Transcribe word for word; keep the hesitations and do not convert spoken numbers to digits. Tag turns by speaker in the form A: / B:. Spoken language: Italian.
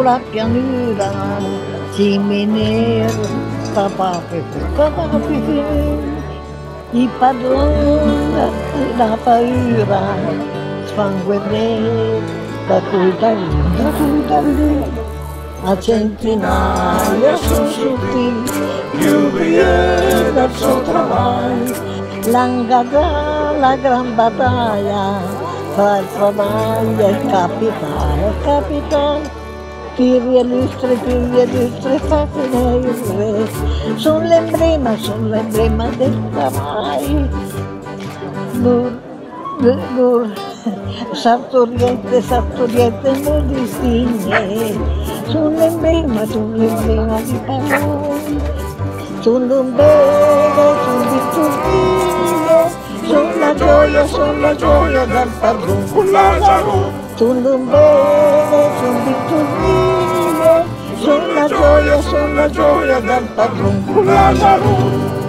A: sulla pianura, ciminero, papà, papà, i padroni la paura, sangue nero, da qui da lì, da qui da lì, a centinaia sono tutti, più da sotto mai, l'angada, la gran battaglia, fra il travaglio e il capitale, il capitale. Tiri illustre, tiri illustre, fascina il re, sono l'emblema, sono l'emblema del travaglio. Nur, nur, sartoriente, sartoriente, non distingue, sono l'emblema, sono l'emblema di parole, sono un bene, sono di tutti, sono la gioia, sono la gioia dal padrone con Lazzaro. Sono un bene, sono di tutti, sono la gioia, sono la gioia dal padrone con Lazzaro.